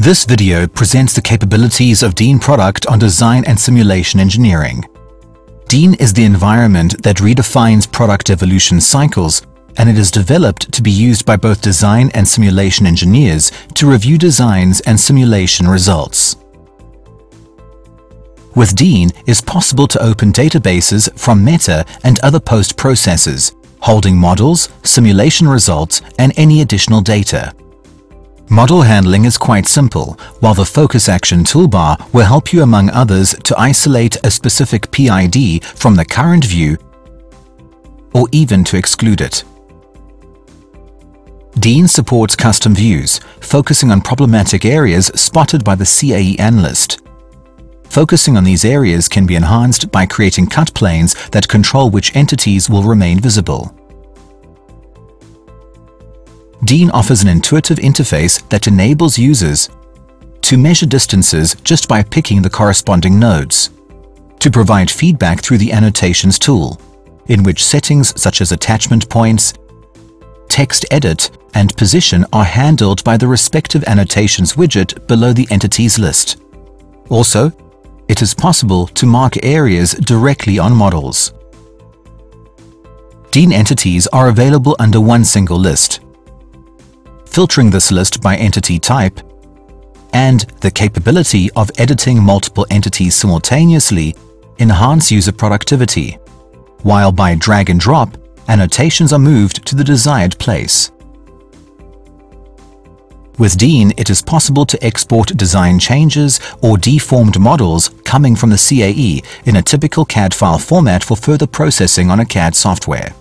This video presents the capabilities of Dean product on design and simulation engineering. Dean is the environment that redefines product evolution cycles, and it is developed to be used by both design and simulation engineers to review designs and simulation results. With Dean, it's possible to open databases from Meta and other post-processors, holding models, simulation results, and any additional data. Model handling is quite simple, while the Focus Action toolbar will help you, among others, to isolate a specific PID from the current view or even to exclude it. Dean supports custom views, focusing on problematic areas spotted by the CAE analyst. Focusing on these areas can be enhanced by creating cut planes that control which entities will remain visible. Dean offers an intuitive interface that enables users to measure distances just by picking the corresponding nodes, to provide feedback through the Annotations tool, in which settings such as attachment points, text edit, and position are handled by the respective Annotations widget below the entities list. Also, it is possible to mark areas directly on models. Dean entities are available under one single list. Filtering this list by entity type, and the capability of editing multiple entities simultaneously enhance user productivity, while by drag and drop, annotations are moved to the desired place. With Dean, it is possible to export design changes or deformed models coming from the CAE in a typical CAD file format for further processing on a CAD software.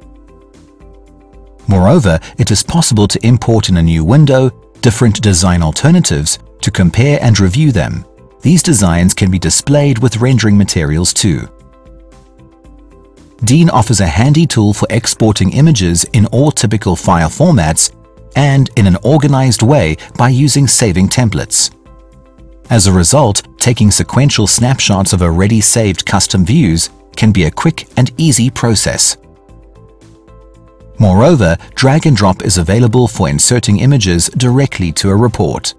Moreover, it is possible to import in a new window different design alternatives to compare and review them. These designs can be displayed with rendering materials too. Dean offers a handy tool for exporting images in all typical file formats and in an organized way by using saving templates. As a result, taking sequential snapshots of already saved custom views can be a quick and easy process. Moreover, drag and drop is available for inserting images directly to a report.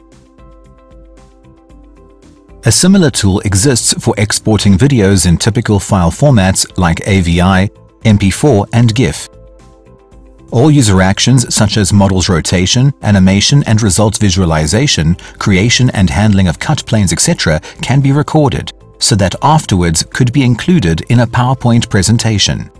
A similar tool exists for exporting videos in typical file formats like AVI, MP4, and GIF. All user actions such as models rotation, animation and results visualization, creation and handling of cut planes, etc. can be recorded, so that afterwards could be included in a PowerPoint presentation.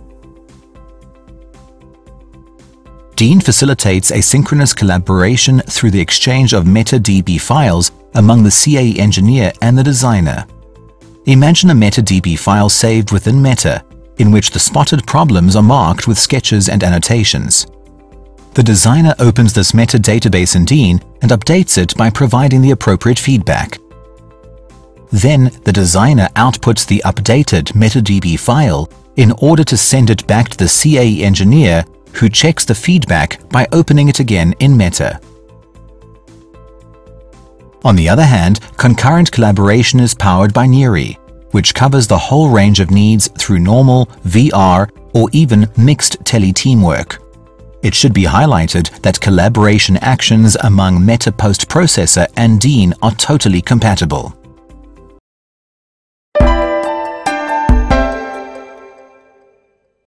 Dean facilitates asynchronous collaboration through the exchange of MetaDB files among the CAE engineer and the designer. Imagine a MetaDB file saved within Meta, in which the spotted problems are marked with sketches and annotations. The designer opens this Meta database in Dean and updates it by providing the appropriate feedback. Then, the designer outputs the updated MetaDB file in order to send it back to the CAE engineer, who checks the feedback by opening it again in Meta. On the other hand, concurrent collaboration is powered by Neary, which covers the whole range of needs through normal, VR, or even mixed tele-teamwork. It should be highlighted that collaboration actions among Meta Post Processor and Dean are totally compatible.